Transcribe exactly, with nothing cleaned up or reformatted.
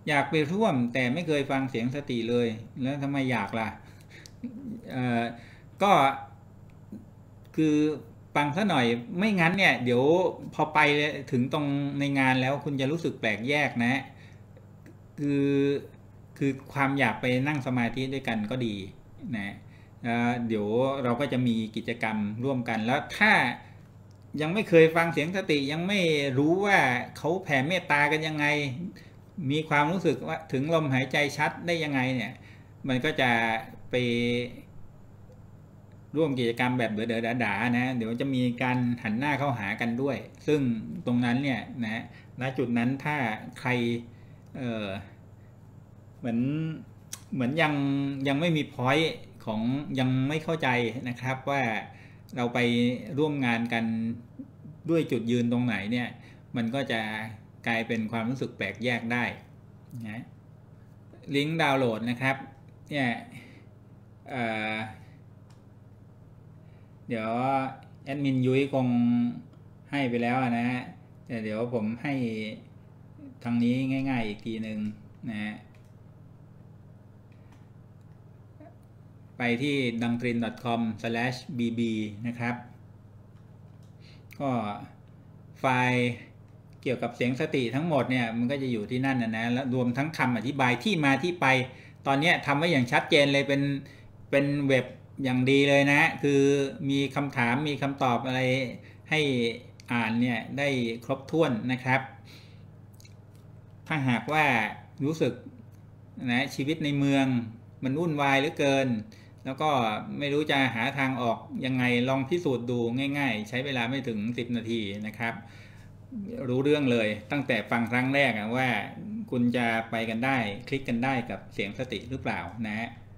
อยากไปร่วมแต่ไม่เคยฟังเสียงสติเลยแล้วทำไมอยากล่ะเอ่อก็คือฟังซะหน่อยไม่งั้นเนี่ยเดี๋ยวพอไปถึงตรงในงานแล้วคุณจะรู้สึกแปลกแยกนะคือคือความอยากไปนั่งสมาธิด้วยกันก็ดีนะเดี๋ยวเราก็จะมีกิจกรรมร่วมกันแล้วถ้ายังไม่เคยฟังเสียงสติยังไม่รู้ว่าเขาแผ่เมตตากันยังไงมีความรู้สึกว่าถึงลมหายใจชัดได้ยังไงเนี่ยมันก็จะไปร่วมกิจกรรมแบบเด๋อๆด่าๆนะเดี๋ยวจะมีการหันหน้าเข้าหากันด้วยซึ่งตรงนั้นเนี่ยนะณจุดนั้นถ้าใครเออเหมือนเหมือนยังยังไม่มีพอยต์ของยังไม่เข้าใจนะครับว่าเราไปร่วมงานกันด้วยจุดยืนตรงไหนเนี่ยมันก็จะกลายเป็นความรู้สึกแปลกแยกได้นะลิงก์ดาวน์โหลดนะครับเนี่ยเอ่อเดี๋ยวแอดมินยุ้ยคงให้ไปแล้วนะฮะแต่เดี๋ยวผมให้ทางนี้ง่ายๆอีกทีหนึ่งนะฮะไปที่ ดังตริน ดอท คอม สแลช บี บี นะครับก็ไฟล์เกี่ยวกับเสียงสติทั้งหมดเนี่ยมันก็จะอยู่ที่นั่นนะนะแล้วรวมทั้งคำอธิบายที่มาที่ไปตอนนี้ทำไว้อย่างชัดเจนเลยเป็นเป็นเว็บอย่างดีเลยนะคือมีคำถามมีคำตอบอะไรให้อ่านเนี่ยได้ครบถ้วนนะครับถ้าหากว่ารู้สึกนะชีวิตในเมืองมันวุ่นวายเหลือเกินแล้วก็ไม่รู้จะหาทางออกยังไงลองพิสูจน์ดูง่ายๆใช้เวลาไม่ถึงสิบนาทีนะครับรู้เรื่องเลยตั้งแต่ฟังครั้งแรกว่าคุณจะไปกันได้คลิกกันได้กับเสียงสติหรือเปล่านะ